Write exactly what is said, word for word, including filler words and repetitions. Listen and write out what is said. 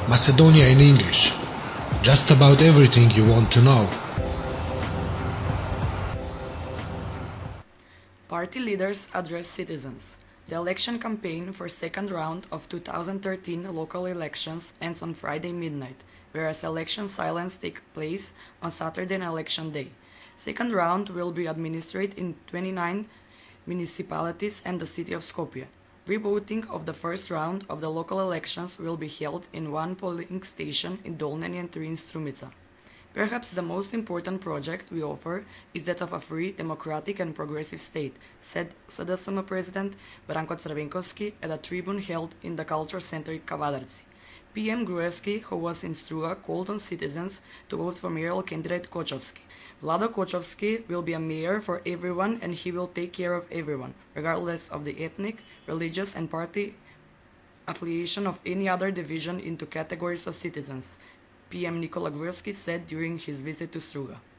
Macedonia in English. Just about everything you want to know. Party leaders address citizens. The election campaign for second round of two thousand thirteen local elections ends on Friday midnight, whereas election silence takes place on Saturday election day. Second round will be administered in twenty-nine municipalities and the city of Skopje. Revoting of the first round of the local elections will be held in one polling station in Dolneni and three in Strumica. Perhaps the most important project we offer is that of a free, democratic and progressive state, said S D S M President Branko Crvenkovski at a tribune held in the Culture Center in Kavadarci. P M Gruevski, who was in Struga, called on citizens to vote for mayoral candidate Kochovski. Vlado Kochovski will be a mayor for everyone and he will take care of everyone, regardless of the ethnic, religious and party affiliation of any other division into categories of citizens, P M Nikola Gruevski said during his visit to Struga.